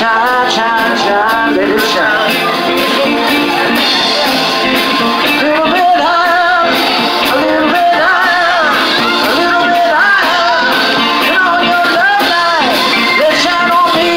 shine, shine, shine, let it shine. A little bit higher, a little bit higher, a little bit higher. And on your love light, let it shine on me.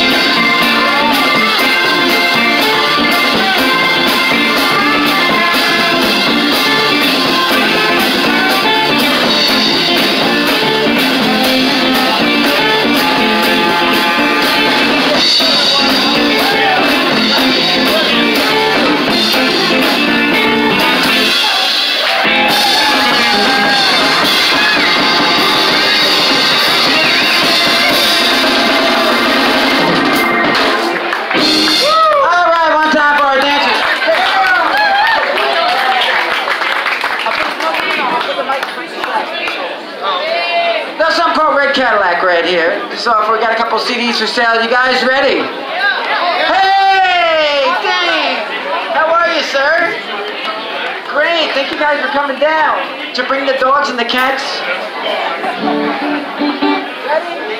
There's something called Red Cadillac right here. So we got a couple CDs for sale. You guys ready? Hey, Dave! How are you, sir? Great. Thank you guys for coming down. Did you bring the dogs and the cats? Ready?